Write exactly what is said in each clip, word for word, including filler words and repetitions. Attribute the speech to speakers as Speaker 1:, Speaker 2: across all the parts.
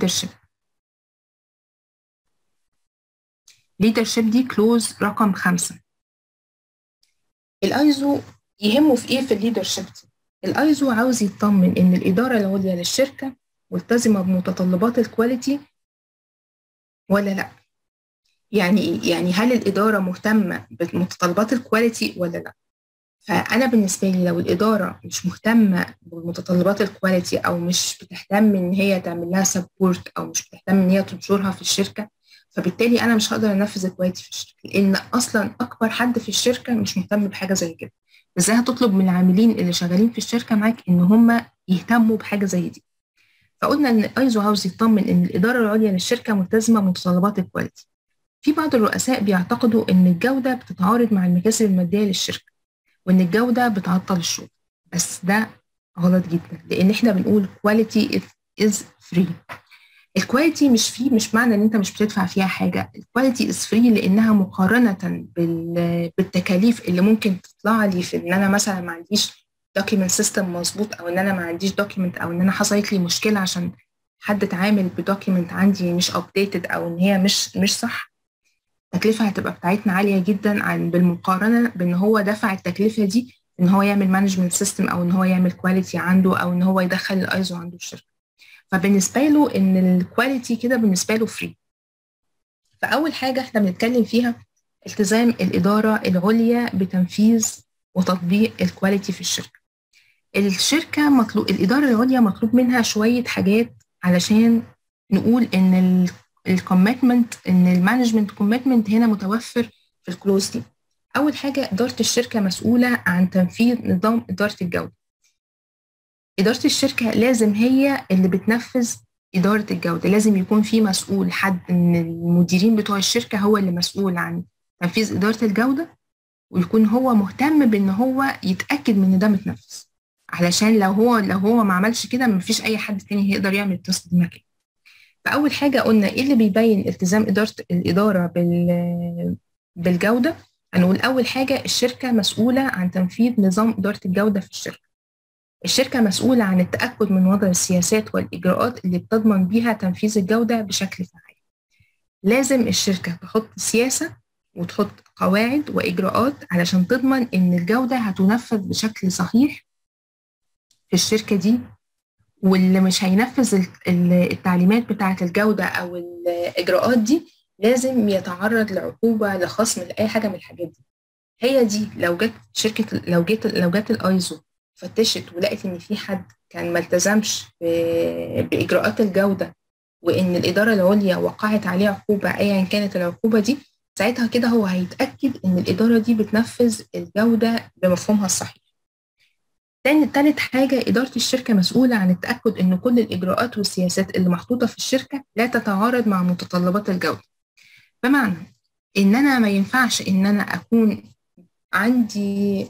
Speaker 1: leadership. leadership دي كلوز رقم خمسة. الايزو يهمه في ايه في الليدرشيب دي؟ الايزو عاوز يطمن ان الاداره العليا للشركه ملتزمه بمتطلبات الكواليتي ولا لا. يعني ايه؟ يعني هل الاداره مهتمه بمتطلبات الكواليتي ولا لا؟ فانا بالنسبه لي لو الاداره مش مهتمه بمتطلبات الكواليتي او مش بتهتم ان هي تعمل لها سبورت او مش بتهتم ان هي تنشرها في الشركه، فبالتالي انا مش هقدر انفذ الكواليتي في الشركه، لان اصلا اكبر حد في الشركه مش مهتم بحاجه زي كده. ازاي هتطلب من العاملين اللي شغالين في الشركه معاك ان هم يهتموا بحاجه زي دي؟ فقلنا ان ايزو عاوز يطمن ان الاداره العليا للشركه ملتزمه بمتطلبات الكواليتي. في بعض الرؤساء بيعتقدوا ان الجوده بتتعارض مع المكاسب الماديه للشركه، وان الجوده بتعطل الشغل، بس ده غلط جدا، لان احنا بنقول quality is free. الكواليتي مش فيه مش معنى ان انت مش بتدفع فيها حاجه، الكواليتي از فري لانها مقارنه بالتكاليف اللي ممكن تطلع لي في ان انا مثلا ما عنديش دوكيمنت سيستم مظبوط، او ان انا ما عنديش دوكيمنت، او ان انا حصلت لي مشكله عشان حد اتعامل بدوكيمنت عندي مش ابديتد او ان هي مش مش صح. التكلفه هتبقى بتاعتنا عاليه جدا عن بالمقارنه بان هو دفع التكلفه دي ان هو يعمل مانجمنت سيستم، او ان هو يعمل كواليتي عنده، او ان هو يدخل الايزو عنده الشركه. فبالنسبه له ان الكواليتي كده بالنسبه له فري. فاول حاجه احنا بنتكلم فيها التزام الاداره العليا بتنفيذ وتطبيق الكواليتي في الشركه. الشركه مطلوب الاداره العليا مطلوب منها شويه حاجات علشان نقول ان الكوميتمنت ان المانجمنت كوميتمنت هنا متوفر في الكلوز دي. اول حاجه اداره الشركه مسؤوله عن تنفيذ نظام اداره الجوده. إدارة الشركة لازم هي اللي بتنفذ إدارة الجودة، لازم يكون في مسؤول، حد من المديرين بتوع الشركة هو اللي مسؤول عن تنفيذ إدارة الجودة، ويكون هو مهتم بإن هو يتأكد من إن ده متنفذ، علشان لو هو لو هو ما عملش كده مفيش أي حد تاني هيقدر يعمل التاسك دي مكانه. فأول حاجة قلنا إيه اللي بيبين التزام إدارة الإدارة بال بالجودة؟ هنقول أول حاجة الشركة مسؤولة عن تنفيذ نظام إدارة الجودة في الشركة. الشركة مسؤولة عن التأكد من وضع السياسات والإجراءات اللي بتضمن بيها تنفيذ الجودة بشكل فعال. لازم الشركة تحط سياسة وتحط قواعد وإجراءات علشان تضمن إن الجودة هتنفذ بشكل صحيح في الشركة دي، واللي مش هينفذ التعليمات بتاعة الجودة أو الإجراءات دي لازم يتعرض لعقوبة، لخصم، لأي حاجة من الحاجات دي. هي دي لو جت شركة لو جت لو جت الأيزو فتشت ولقت ان في حد كان ما التزمش باجراءات الجوده، وان الاداره العليا وقعت عليه عقوبه ايا كانت العقوبه دي، ساعتها كده هو هيتاكد ان الاداره دي بتنفذ الجوده بمفهومها الصحيح. تاني تالت حاجه اداره الشركه مسؤوله عن التاكد ان كل الاجراءات والسياسات اللي محطوطه في الشركه لا تتعارض مع متطلبات الجوده. بمعنى ان انا ما ينفعش ان انا اكون عندي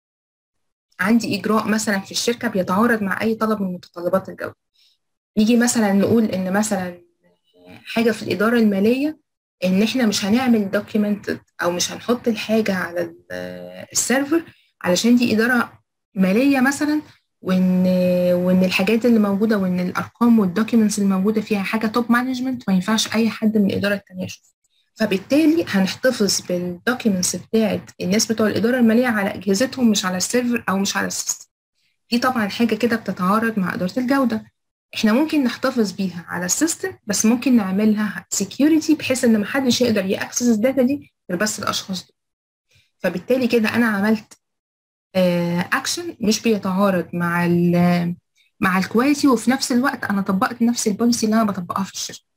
Speaker 1: عندي إجراء مثلا في الشركة بيتعارض مع أي طلب من متطلبات الجودة. يجي مثلا نقول إن مثلا حاجة في الإدارة المالية إن إحنا مش هنعمل دوكيمنت أو مش هنحط الحاجة على السيرفر علشان دي إدارة مالية مثلا، وإن وإن الحاجات اللي موجودة وإن الأرقام والدوكيمنتس اللي موجودة فيها حاجة توب مانجمنت، ما ينفعش أي حد من الإدارة التانية يشوفها. فبالتالي هنحتفظ بالدوكيومنتس بتاعت الناس بتوع الإدارة المالية على أجهزتهم مش على السيرفر أو مش على السيستم. دي طبعا حاجة كده بتتعارض مع إدارة الجودة. احنا ممكن نحتفظ بيها على السيستم، بس ممكن نعملها سكيورتي بحيث ان محدش يقدر يأكسس الداتا دي غير بس الاشخاص دي. فبالتالي كده انا عملت اكشن مش بيتعارض مع ال مع الكواليتي، وفي نفس الوقت انا طبقت نفس البوليسي اللي انا بطبقها في الشركه.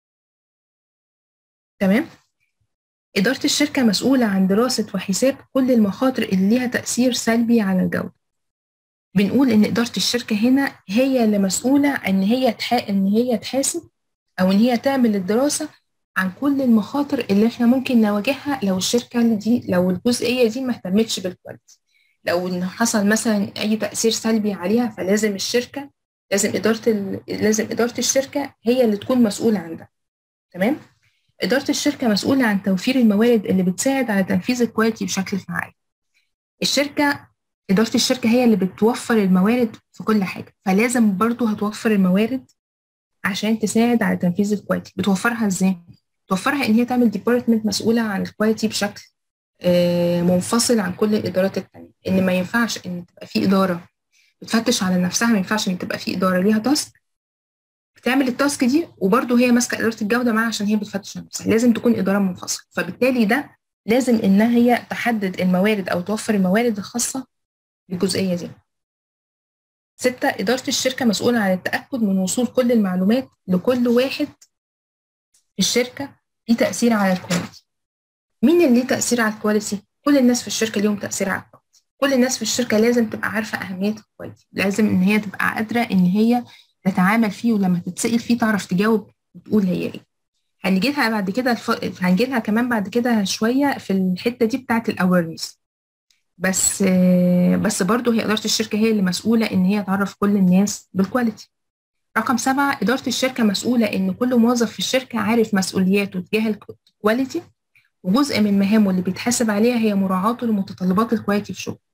Speaker 1: تمام. إدارة الشركة مسؤولة عن دراسة وحساب كل المخاطر اللي ليها تأثير سلبي على الجودة. بنقول إن إدارة الشركة هنا هي اللي مسؤولة إن هي تح... إن هي تحاسب أو إن هي تعمل الدراسة عن كل المخاطر اللي إحنا ممكن نواجهها لو الشركة دي لو الجزئية دي ما اهتمتش بالكواليتي. لو إن حصل مثلا أي تأثير سلبي عليها، فلازم الشركة لازم إدارة ال... لازم إدارة الشركة هي اللي تكون مسؤولة عن ده. تمام؟ إدارة الشركة مسؤولة عن توفير الموارد اللي بتساعد على تنفيذ الكواليتي بشكل فعال. الشركة إدارة الشركة هي اللي بتوفر الموارد في كل حاجة، فلازم برضو هتوفر الموارد عشان تساعد على تنفيذ الكواليتي. بتوفرها ازاي؟ بتوفرها ان هي تعمل ديبارتمنت مسؤوله عن الكواليتي بشكل آه منفصل عن كل الادارات التانيه. ان ما ينفعش ان تبقى في اداره بتفتش على نفسها، ما ينفعش ان تبقى في اداره ليها تاسك بتعمل التاسك دي وبرده هي ماسكه اداره الجوده معاها عشان هي بتفتش على نفسها. لازم تكون اداره منفصله. فبالتالي ده لازم انها هي تحدد الموارد او توفر الموارد الخاصه بالجزئيه دي. ستة، إدارة الشركة مسؤولة عن التأكد من وصول كل المعلومات لكل واحد في الشركة ليه تأثير على الكواليتي. مين اللي ليه تأثير على الكواليتي؟ كل الناس في الشركة ليهم تأثير على الكواليتي. كل الناس في الشركة لازم تبقى عارفة أهمية الكواليتي، لازم إن هي تبقى قادرة إن هي تتعامل فيه، ولما تتسأل فيه تعرف تجاوب وتقول هي إيه. هنجي لها بعد كده الف... هنجي لها كمان بعد كده شوية في الحتة دي بتاعة الأويرنس. بس بس برضه هي إدارة الشركة هي اللي مسؤولة إن هي تعرف كل الناس بالكواليتي. رقم سبعة، إدارة الشركة مسؤولة إن كل موظف في الشركة عارف مسؤولياته تجاه الكواليتي، وجزء من مهامه اللي بيتحاسب عليها هي مراعاته لمتطلبات الكواليتي في شغله.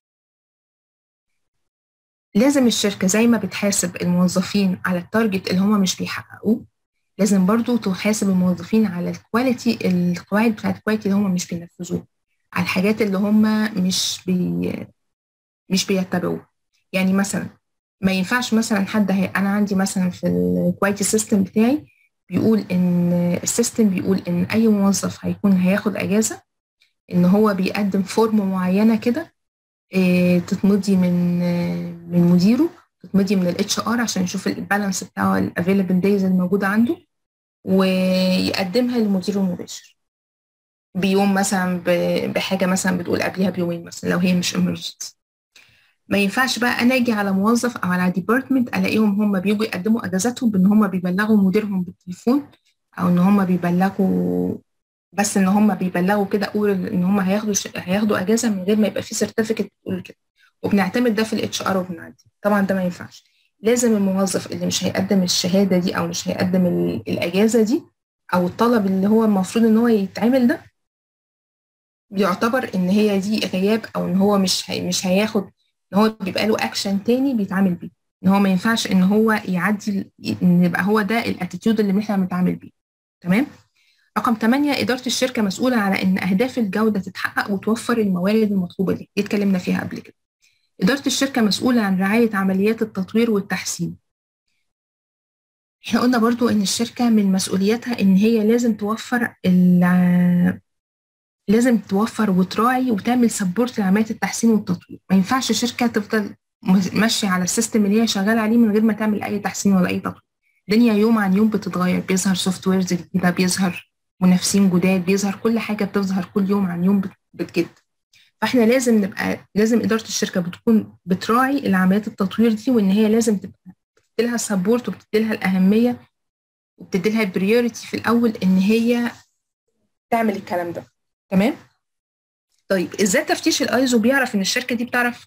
Speaker 1: لازم الشركة زي ما بتحاسب الموظفين على التارجت اللي هم مش بيحققوه، لازم برضو تحاسب الموظفين على الكواليتي، القواعد بتاعت الكواليتي اللي هم مش بينفذوها، على الحاجات اللي هم مش بي مش بيتبعوها. يعني مثلا ما ينفعش مثلا حد هي انا عندي مثلا في الكواليتي سيستم بتاعي بيقول ان السيستم بيقول ان اي موظف هيكون هياخد اجازه ان هو بيقدم فورم معينه كده إيه تتمضي من من مديره، تتمضي من الاتش ار عشان يشوف البالانس بتاعه الافيلبل دايز الموجوده عنده، ويقدمها للمدير المباشر بيوم مثلا بحاجه مثلا بتقول قبلها بيومين مثلا لو هي مش emergency. ما ينفعش بقى انا اجي على موظف او على ديبارتمنت الاقيهم هم بيجوا يقدموا اجازاتهم بان هم بيبلغوا مديرهم بالتليفون، او ان هم بيبلغوا بس ان هم بيبلغوا كده اقول ان هم هياخدوا ش... هياخدوا اجازه من غير ما يبقى في سيرتيفيكت بتقول كده، وبنعتمد ده في الاتش ار وبنعدي. طبعا ده ما ينفعش. لازم الموظف اللي مش هيقدم الشهاده دي او مش هيقدم ال... الاجازه دي او الطلب اللي هو المفروض ان هو يتعمل ده بيعتبر ان هي دي غياب، او ان هو مش هي... مش هياخد، ان هو بيبقى له اكشن تاني بيتعامل بيه، ان هو ما ينفعش ان هو يعدي، ان يبقى هو ده الاتيتيود اللي احنا بنتعامل بيه. تمام. رقم ثمانية، إدارة الشركة مسؤولة على إن أهداف الجودة تتحقق وتوفر الموارد المطلوبة دي، دي اتكلمنا فيها قبل كده. إدارة الشركة مسؤولة عن رعاية عمليات التطوير والتحسين. احنا قلنا برضو إن الشركة من مسؤولياتها إن هي لازم توفر لازم توفر وتراعي وتعمل سبورت لعملية التحسين والتطوير. ما ينفعش شركة تفضل ماشية على السيستم اللي هي شغالة عليه من غير ما تعمل أي تحسين ولا أي تطوير. الدنيا يوم عن يوم بتتغير، بيظهر سوفت ويرز جديدة، بيظهر منافسين جداد، بيظهر كل حاجة بتظهر كل يوم عن يوم بتجد. فاحنا لازم نبقى لازم إدارة الشركة بتكون بتراعي العمليات التطوير دي، وإن هي لازم تبقى بتديلها سبورت وبتديلها الأهمية وبتديلها البريوريتي في الأول إن هي تعمل الكلام ده. تمام. طيب ازاي تفتيش الايزو بيعرف ان الشركه دي بتعرف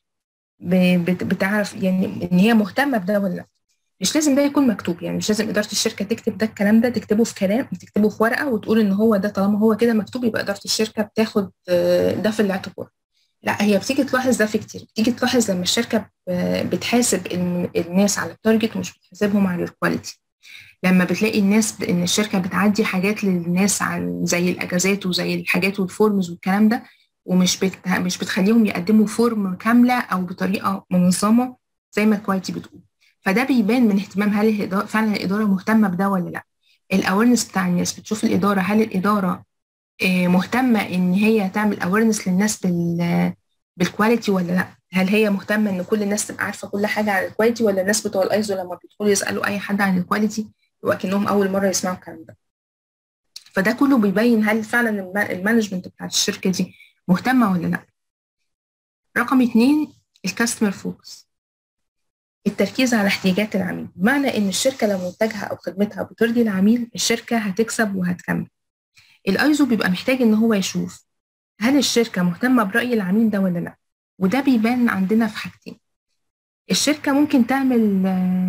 Speaker 1: بتعرف يعني ان هي مهتمه بده ولا لا؟ مش لازم ده يكون مكتوب، يعني مش لازم اداره الشركه تكتب ده الكلام ده، تكتبه في كلام، تكتبه في ورقه وتقول ان هو ده. طالما هو كده مكتوب يبقى اداره الشركه بتاخد ده في الاعتبار. لا، هي بتيجي تلاحظ ده في كتير. بتيجي تلاحظ لما الشركه بتحاسب الناس على التارجت ومش بتحاسبهم على الكواليتي. لما بتلاقي الناس ان الشركه بتعدي حاجات للناس عن زي الاجازات وزي الحاجات والفورمز والكلام ده، ومش بت... مش بتخليهم يقدموا فورم كامله او بطريقه منظمه زي ما الكواليتي بتقول. فده بيبان من اهتمام هل الإدارة فعلا الاداره مهتمه بده ولا لا. الاويرنس بتاع الناس، بتشوف الاداره هل الاداره مهتمه ان هي تعمل اويرنس للناس بال بالكواليتي ولا لا. هل هي مهتمه ان كل الناس تبقى عارفه كل حاجه عن الكواليتي، ولا الناس بتوع الايزو لما بيدخلوا يسالوا اي حد عن الكواليتي وكأنهم اول مره يسمعوا الكلام ده. فده كله بيبين هل فعلا المانجمنت بتاعت الشركه دي مهتمه ولا لا. رقم اتنين، الكاستمر فوكس، التركيز على احتياجات العميل. بمعنى ان الشركه لو منتجها او خدمتها بترضي العميل الشركه هتكسب وهتكمل. الايزو بيبقى محتاج ان هو يشوف هل الشركه مهتمه براي العميل ده ولا لا. وده بيبان عندنا في حاجتين. الشركه ممكن تعمل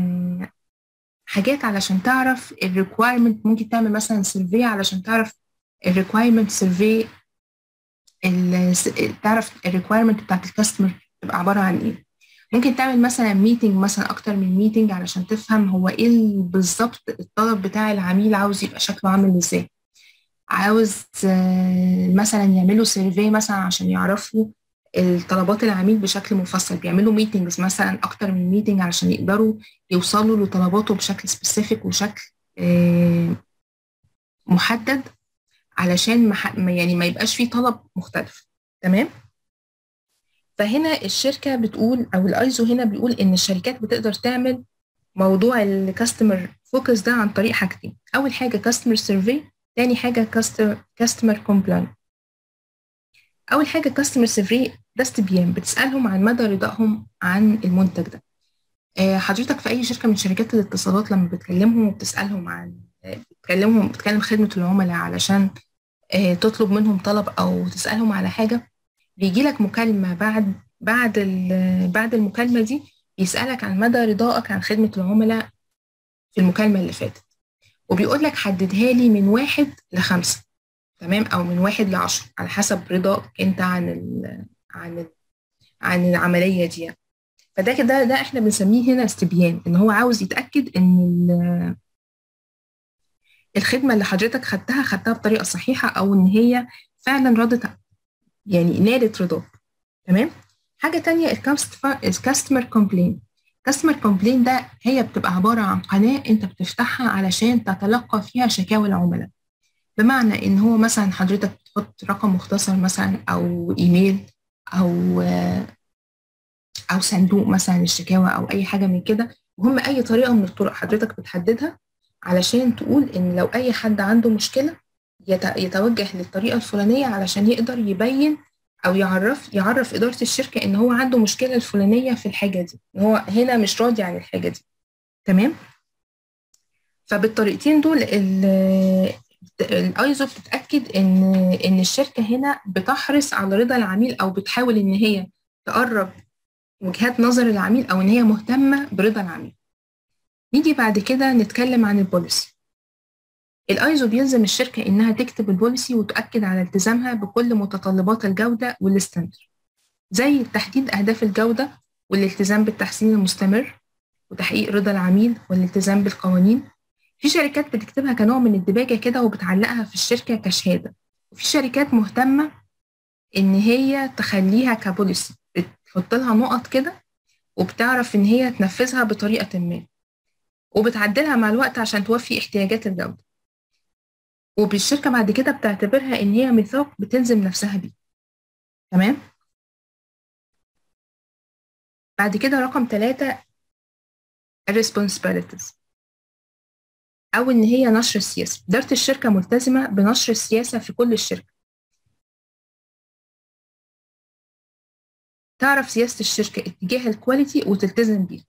Speaker 1: حاجات علشان تعرف الريكوايرمنت، ممكن تعمل مثلا سيرفي علشان تعرف الريكوايرمنت سيرفي، تعرف الريكوايرمنت بتاعت الكاستمر تبقى عباره عن ايه. ممكن تعمل مثلا ميتنج، مثلا اكتر من ميتنج، علشان تفهم هو ايه بالظبط الطلب بتاع العميل عاوز يبقى شكله عامل ازاي. عاوز مثلا يعملوا سيرفي مثلا عشان يعرفوا الطلبات العميل بشكل مفصل، بيعملوا ميتنجز مثلا اكتر من ميتنج علشان يقدروا يوصلوا لطلباته بشكل سبيسيفيك وشكل محدد، علشان ما يعني ما يبقاش فيه طلب مختلف. تمام. فهنا الشركه بتقول، او الايزو هنا بيقول ان الشركات بتقدر تعمل موضوع الكاستمر فوكس ده عن طريق حاجتين. اول حاجه كاستمر سيرفي، تاني حاجه كاستمر كومبلاين. اول حاجه كاستمر سيرفي ده استبيان، بتسالهم عن مدى رضاهم عن المنتج ده. آه، حضرتك في اي شركه من شركات الاتصالات لما بتكلمهم وبتسالهم عن آه، بتكلمهم بتكلم خدمه العملاء علشان آه، تطلب منهم طلب او تسالهم على حاجه، بيجي لك مكالمه بعد بعد بعد المكالمه دي يسالك عن مدى رضاك عن خدمه العملاء في المكالمه اللي فاتت، وبيقول لك حددها لي من واحد لخمسة. تمام، او من واحد لعشرة على حسب رضاك انت عن ال عن ال عن العمليه دي يعني. فده كده ده احنا بنسميه هنا استبيان، ان هو عاوز يتاكد ان الخدمه اللي حضرتك خدتها خدتها بطريقه صحيحه، او ان هي فعلا رضت، يعني نالت رضاك. تمام. حاجه تانية الكاستمر كومبلين. كاستمر كومبلين ده هي بتبقى عباره عن قناه انت بتفتحها علشان تتلقى فيها شكاوى العملاء. بمعنى ان هو مثلا حضرتك بتحط رقم مختصر مثلا، او ايميل، او او صندوق مثلا الشكاوى، او اي حاجه من كده. وهم اي طريقه من الطرق حضرتك بتحددها علشان تقول ان لو اي حد عنده مشكله يتوجه للطريقه الفلانيه علشان يقدر يبين او يعرف يعرف اداره الشركه ان هو عنده مشكله الفلانيه في الحاجه دي، ان هو هنا مش راضي عن الحاجه دي. تمام. فبالطريقتين دول الايزو بتتاكد ان ان الشركه هنا بتحرص على رضا العميل، او بتحاول ان هي تقرب وجهات نظر العميل، او ان هي مهتمه برضا العميل. نيجي بعد كده نتكلم عن البوليسي. الايزو بيلزم الشركه انها تكتب البوليسي وتؤكد على التزامها بكل متطلبات الجوده والستاندر، زي تحديد اهداف الجوده والالتزام بالتحسين المستمر وتحقيق رضا العميل والالتزام بالقوانين. في شركات بتكتبها كنوع من الدباجة كده وبتعلقها في الشركة كشهادة، وفي شركات مهتمة إن هي تخليها كبوليسي، بتحط لها نقط كده وبتعرف إن هي تنفذها بطريقة ما، وبتعدلها مع الوقت عشان توفي احتياجات الجودة. وبالشركة بعد كده بتعتبرها إن هي ميثاق بتلزم نفسها بيه. تمام؟ بعد كده رقم ثلاثة responsibilities، أو إن هي نشر السياسة. إدارة الشركة ملتزمة بنشر السياسة في كل الشركة، تعرف سياسة الشركة اتجاه الكواليتي وتلتزم بيها،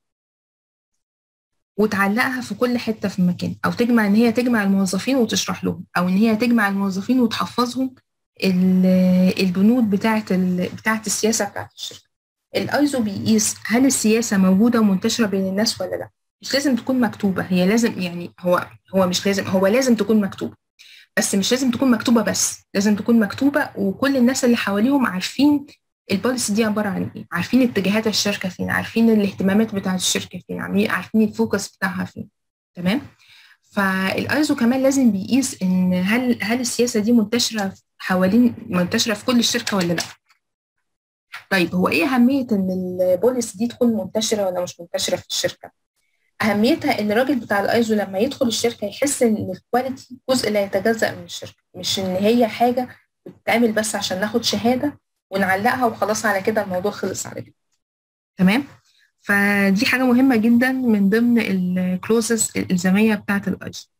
Speaker 1: وتعلقها في كل حتة في المكان، أو تجمع إن هي تجمع الموظفين وتشرح لهم، أو إن هي تجمع الموظفين وتحفظهم البنود بتاعة بتاعة السياسة بتاعة الشركة. الأيزو بيقيس هل السياسة موجودة ومنتشرة بين الناس ولا لأ. مش لازم تكون مكتوبة، هي لازم يعني هو هو مش لازم هو لازم تكون مكتوبة، بس مش لازم تكون مكتوبة بس، لازم تكون مكتوبة وكل الناس اللي حواليهم عارفين البوليسي دي عبارة عن ايه، عارفين اتجاهات الشركة فين، عارفين الاهتمامات بتاعة الشركة فين، عارفين الفوكس بتاعها فين. تمام. فالايزو كمان لازم بيقيس ان هل هل السياسة دي منتشرة حوالين منتشرة في كل الشركة ولا لا. طيب هو ايه أهمية ان البوليسي دي تكون منتشرة ولا مش منتشرة في الشركة؟ أهميتها إن الراجل بتاع الأيزو لما يدخل الشركة يحس إن الكواليتي جزء لا يتجزأ من الشركة، مش إن هي حاجة بتتعمل بس عشان ناخد شهادة ونعلقها وخلاص على كده الموضوع خلص على كده. تمام؟ فدي حاجة مهمة جدا من ضمن الكلوزز الإلزامية بتاعة الأيزو.